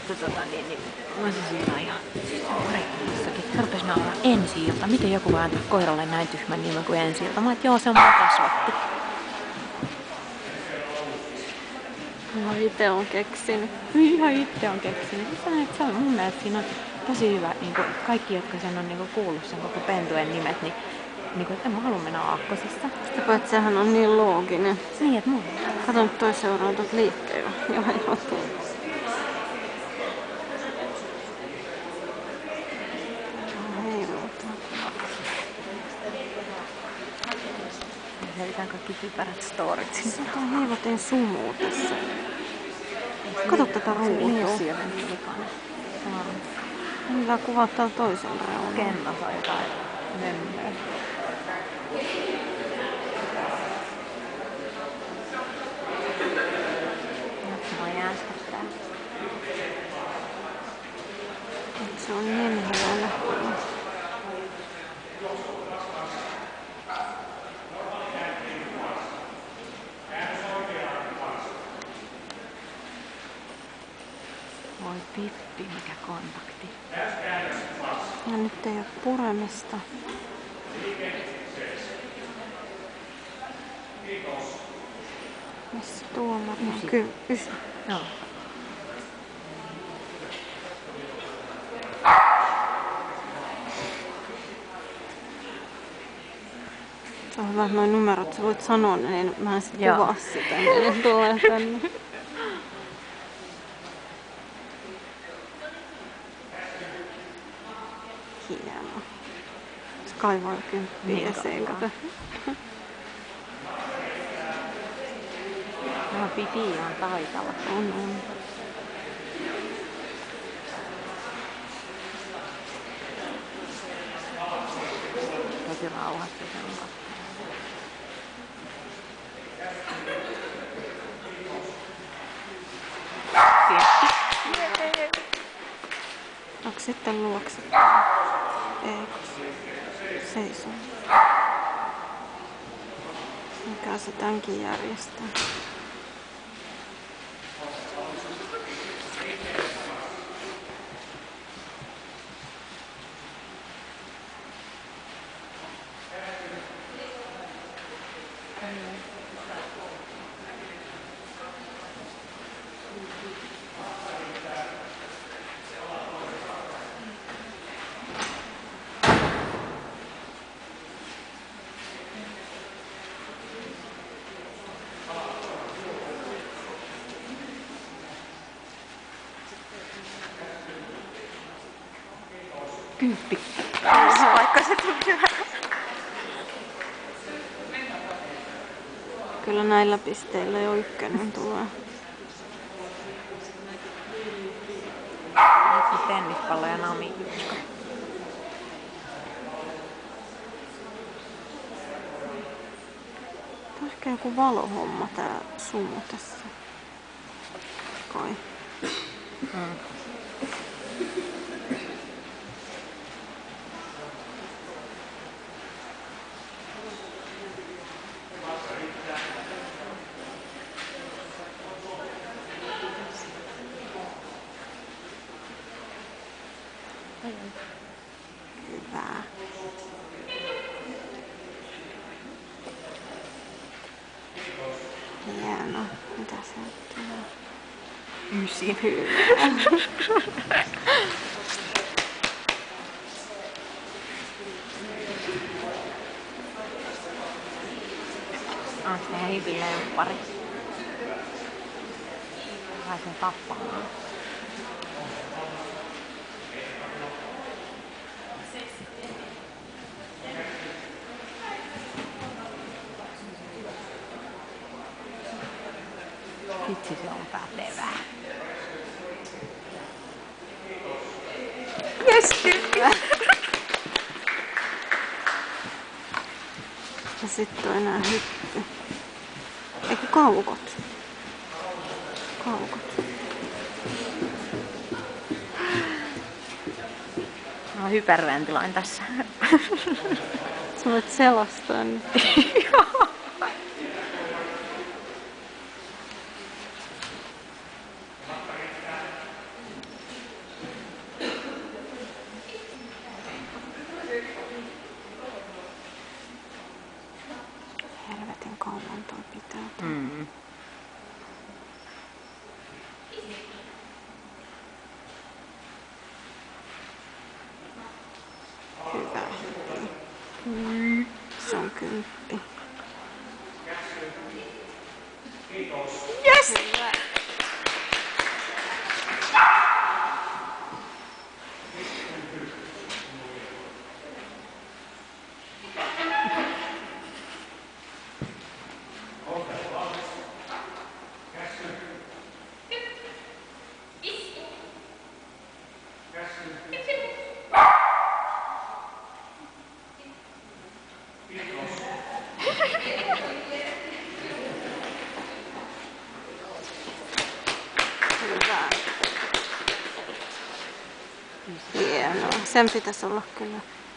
Mä se siinä ihan Koreassakin. Se rupesi nauraa ensi-ilta. Miten joku voi antaa koiralle näin tyhmän nimen kuin ensi-ilta? Mä oon, joo, se on mun kasvatti. Ihan itse on keksinyt. Ihan itse on keksinyt. Se on mun mielestä siinä on tosi hyvä. Niin kaikki, jotka sen on niin kuullut sen koko pentuen nimet, niin että mä haluan mennä aakkosista. Sitä paitsi sehän on niin looginen. Niin, että mulla. Kato nyt toi seuraa tuot liikkeellä. Joo. Heitään kaikki typerät storit. Se on heivaten sumuu tässä. Kato tätä ruutua. Millä kuvat täällä toisella reunalla? Kennas on jotain mömmöä. Mä jääskättää. Se on niin hyvä. Voi Pippi, mikä kontakti. Ja nyt ei ole puremista. Missä tuomari on? Kyllä, ysi. Joo. Se on hyvä, että noin numerot sä voit sanoa, niin mä en sit kuvaa sitä, niin ne tulee tänne. Hieno. Se kaivaa jo 10 esiin, kato. No, Pipi on taitava. On. Tosi rauhassa sen kanssa. Onko sitten luokse? Ei. Seisoo. Mikä se tämänkin järjestää? Kymppi. Vaikka se tuli. Kyllä näillä pisteillä jo 1 tulee. Nyt tennispallo ja Nami. Tämä on ehkä joku valohomma tää sumu tässä. Kai. Hyvä. Hieno. Mitä se tulee? 9. On se Heivin lemppari. Vai sen tappamaan. Vitsi, se on pätevää. Jes, tykki! Ja sitten on enää hyppy. Eikö kaukot? Kaukot. Mä hyperventiloin tässä. Sä voit selastaa nyt. Se on 10. Yes! Hyvä. Hyvä. Hienoa. Sen pitäisi olla kyllä